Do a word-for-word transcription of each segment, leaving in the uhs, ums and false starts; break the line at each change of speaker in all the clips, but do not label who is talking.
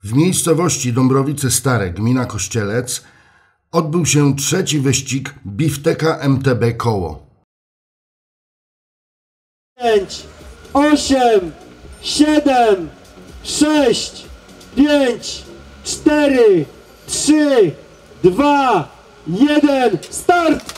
W miejscowości Dąbrowice Stare, gmina Kościelec, odbył się trzeci wyścig Bifteka M T B Koło.
pięć, osiem, siedem, sześć, pięć, cztery, trzy, dwa, jeden, start!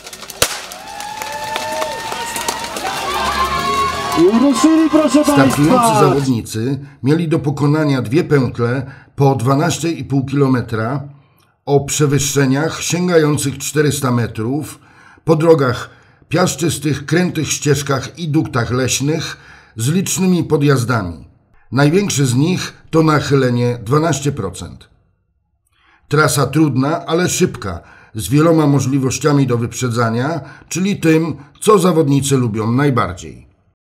I ruszyli, proszę
Startujący
Państwa!
zawodnicy mieli do pokonania dwie pętle po dwanaście i pół kilometra o przewyższeniach sięgających czterysta metrów po drogach piaszczystych, krętych ścieżkach i duktach leśnych z licznymi podjazdami. Największy z nich to nachylenie dwanaście procent. Trasa trudna, ale szybka, z wieloma możliwościami do wyprzedzania, czyli tym, co zawodnicy lubią najbardziej.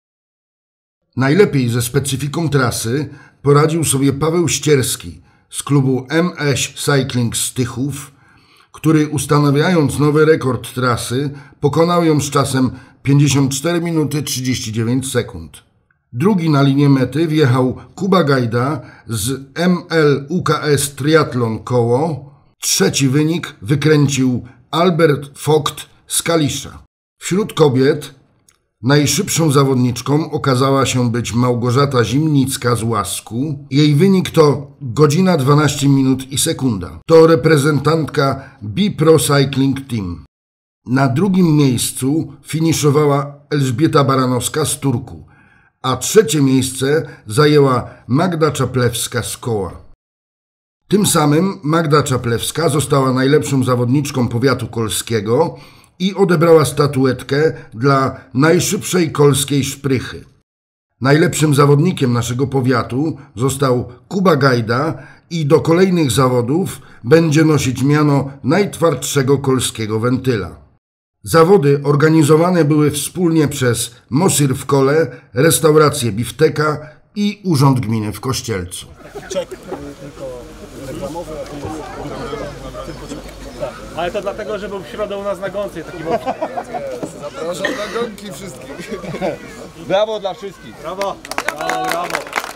Najlepiej ze specyfiką trasy poradził sobie Paweł Ścierski z klubu M S Cycling z Tychów, który ustanawiając nowy rekord trasy pokonał ją z czasem pięćdziesiąt cztery minuty trzydzieści dziewięć sekund. Drugi na linię mety wjechał Kuba Gajda z M L U K S Triathlon Koło. Trzeci wynik wykręcił Albert Vogt z Kalisza. Wśród kobiet najszybszą zawodniczką okazała się być Małgorzata Zimnicka z Łasku. Jej wynik to godzina dwanaście minut i sekunda. To reprezentantka B-Pro Cycling Team. Na drugim miejscu finiszowała Elżbieta Baranowska z Turku, a trzecie miejsce zajęła Magda Czaplewska z Koła. Tym samym Magda Czaplewska została najlepszą zawodniczką powiatu kolskiego i odebrała statuetkę dla najszybszej kolskiej szprychy. Najlepszym zawodnikiem naszego powiatu został Kuba Gajda i do kolejnych zawodów będzie nosić miano najtwardszego kolskiego wentyla. Zawody organizowane były wspólnie przez Mosir w Kole, restaurację Bifteka i Urząd Gminy w Kościelcu.
Czek tylko reklamowy, a to jest tylko czek.
Ale to dlatego, że był w środę u nas na gonce taki mocny.
Zapraszam na gonki wszystkich.
Brawo dla wszystkich. Brawo. Brawo, brawo.